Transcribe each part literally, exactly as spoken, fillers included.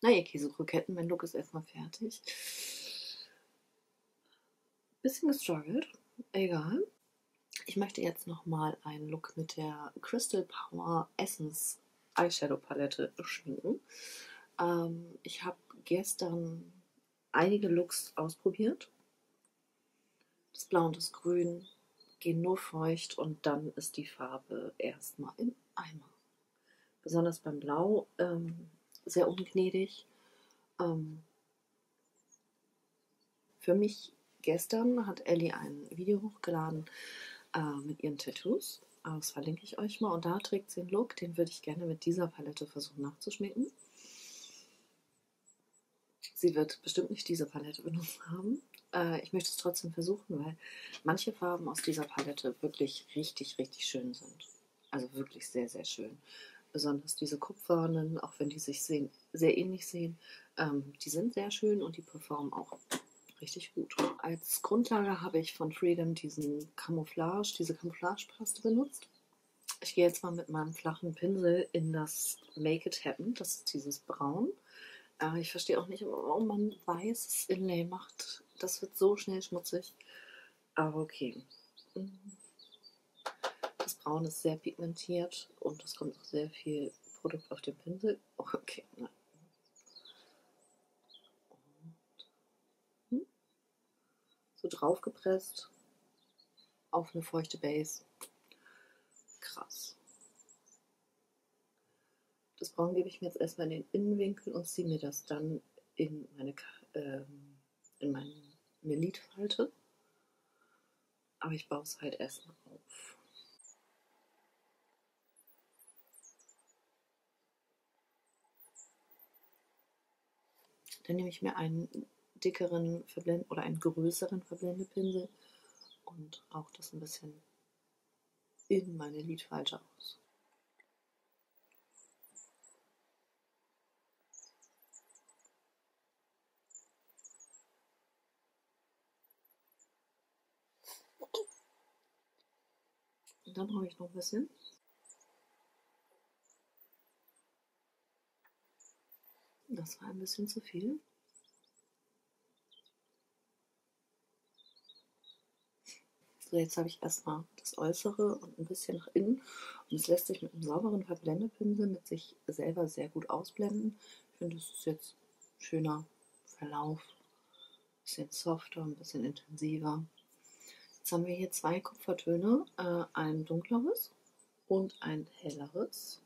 Na, ihr Käsekroketten, mein Look ist erstmal fertig. Bisschen gestruggelt, egal. Ich möchte jetzt nochmal einen Look mit der Crystal Power Essence Eyeshadow Palette schminken. Ähm, ich habe gestern einige Looks ausprobiert. Das Blau und das Grün gehen nur feucht und dann ist die Farbe erstmal im Eimer. Besonders beim Blau ähm, sehr ungnädig. Ähm, für mich gestern hat Ellie ein Video hochgeladen äh, mit ihren Tattoos. Das verlinke ich euch mal. Und da trägt sie einen Look, den würde ich gerne mit dieser Palette versuchen nachzuschminken. Sie wird bestimmt nicht diese Palette benutzt haben. Äh, ich möchte es trotzdem versuchen, weil manche Farben aus dieser Palette wirklich richtig, richtig schön sind. Also wirklich sehr, sehr schön. Besonders diese kupfernen, auch wenn die sich sehen, sehr ähnlich sehen, ähm, die sind sehr schön und die performen auch richtig gut. Als Grundlage habe ich von Freedom diesen Camouflage, diese Camouflagepaste benutzt. Ich gehe jetzt mal mit meinem flachen Pinsel in das Make It Happen, das ist dieses Braun. Äh, ich verstehe auch nicht, warum man weißes Inlay macht. Das wird so schnell schmutzig. Aber okay. Das Braun ist sehr pigmentiert und es kommt auch sehr viel Produkt auf den Pinsel. Okay, nein. So draufgepresst auf eine feuchte Base. Krass. Das Braun gebe ich mir jetzt erstmal in den Innenwinkel und ziehe mir das dann in meine, ähm, in meine Lidfalte. Aber ich baue es halt erstmal auf. Dann nehme ich mir einen dickeren Verblend oder einen größeren Verblendepinsel und rauche das ein bisschen in meine Lidfalte aus. Und dann brauche ich noch ein bisschen. Das war ein bisschen zu viel. So, jetzt habe ich erstmal das Äußere und ein bisschen nach innen. Und es lässt sich mit einem sauberen Verblendepinsel mit sich selber sehr gut ausblenden. Ich finde, das ist jetzt ein schöner Verlauf. Ein bisschen softer, ein bisschen intensiver. Jetzt haben wir hier zwei Kupfertöne, äh, ein dunkleres und ein helleres.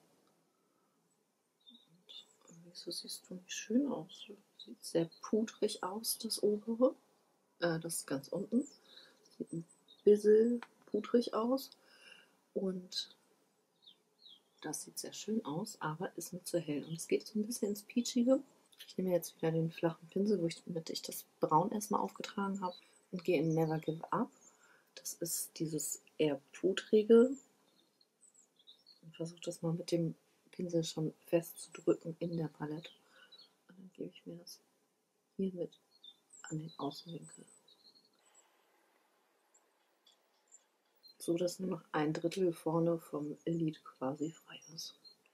Und wieso siehst du nicht schön aus? Sieht sehr pudrig aus, das obere. Äh, das ist ganz unten. Sieht ein bisschen pudrig aus. Und das sieht sehr schön aus, aber ist mir zu hell. Und es geht so ein bisschen ins Peachige. Ich nehme jetzt wieder den flachen Pinsel, womit ich das Braun erstmal aufgetragen habe und gehe in Never Give Up. Das ist dieses eher pudrige. Und versuche das mal mit dem Pinsel schon festzudrücken in der Palette. Und dann gebe ich mir das hier mit an den Außenwinkel. So dass nur noch ein Drittel vorne vom Lid quasi frei ist.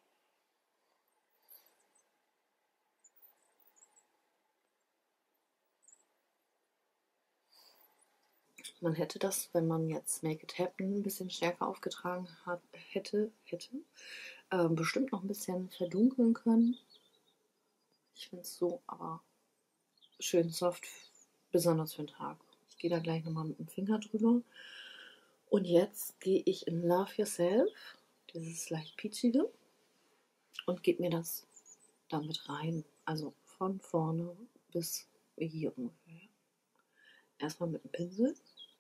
Man hätte das, wenn man jetzt Make It Happen ein bisschen stärker aufgetragen hat, hätte, hätte äh, bestimmt noch ein bisschen verdunkeln können. Ich finde es so aber schön soft, besonders für den Tag. Ich gehe da gleich nochmal mit dem Finger drüber. Und jetzt gehe ich in Love Yourself, dieses leicht peachige, und gebe mir das damit rein. Also von vorne bis hier ungefähr. Erstmal mit dem Pinsel.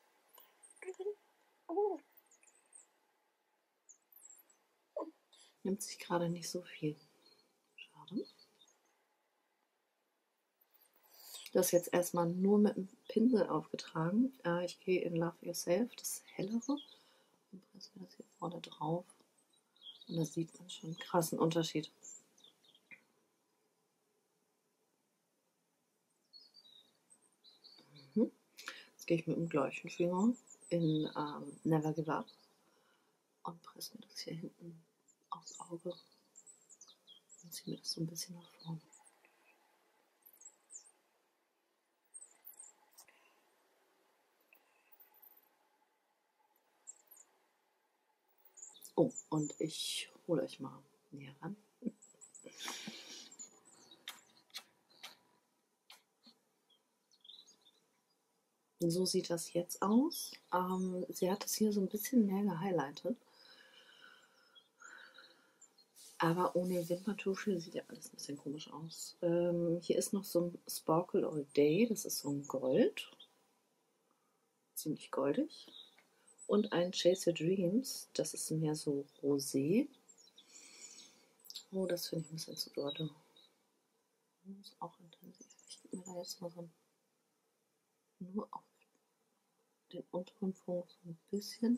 Nimmt sich gerade nicht so viel. Schade. Das jetzt erstmal nur mit dem Pinsel aufgetragen. Äh, ich gehe in Love Yourself, das hellere, und presse mir das hier vorne drauf. Und da sieht man schon einen krassen Unterschied. Mhm. Jetzt gehe ich mit dem gleichen Finger in ähm, Never Give Up und presse mir das hier hinten aufs Auge und ziehe mir das so ein bisschen nach vorne. Oh, und ich hole euch mal näher ran. So sieht das jetzt aus. Ähm, sie hat es hier so ein bisschen mehr gehighlightet. Aber ohne Wimperntusche sieht ja alles ein bisschen komisch aus. Ähm, hier ist noch so ein Sparkle All Day, das ist so ein Gold. Ziemlich goldig. Und ein Chase Your Dreams, das ist mehr so rosé. Oh, das finde ich ein bisschen zu dolle. Das ist auch intensiv. Ich gebe mir da jetzt mal so ein, nur auf den unteren Punkt so ein bisschen.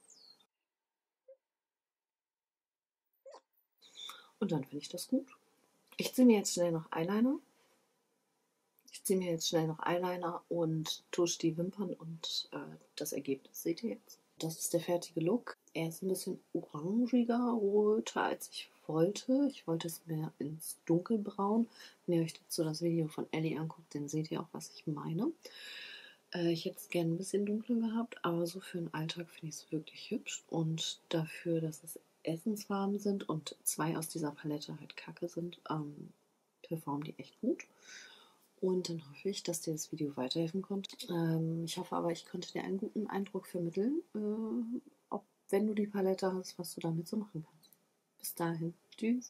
Und dann finde ich das gut. Ich ziehe mir jetzt schnell noch Eyeliner. Ich ziehe mir jetzt schnell noch Eyeliner und tusche die Wimpern und äh, das Ergebnis seht ihr jetzt. Das ist der fertige Look. Er ist ein bisschen orangiger, roter als ich wollte. Ich wollte es mehr ins Dunkelbraun. Wenn ihr euch dazu das Video von Ellie anguckt, dann seht ihr auch, was ich meine. Äh, ich hätte es gerne ein bisschen dunkler gehabt, aber so für den Alltag finde ich es wirklich hübsch. Und dafür, dass es Essensfarben sind und zwei aus dieser Palette halt kacke sind, ähm, performen die echt gut. Und dann hoffe ich, dass dir das Video weiterhelfen konnte. Ähm, ich hoffe aber, ich konnte dir einen guten Eindruck vermitteln, äh, ob, wenn du die Palette hast, was du damit so machen kannst. Bis dahin. Tschüss.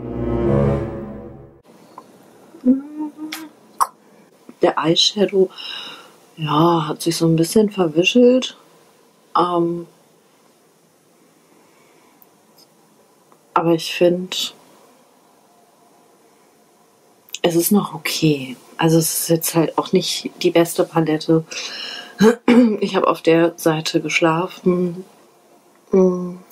Der Eyeshadow, ja, hat sich so ein bisschen verwischelt. Ähm, aber ich finde, es ist noch okay. Also es ist jetzt halt auch nicht die beste Palette. Ich habe auf der Seite geschlafen.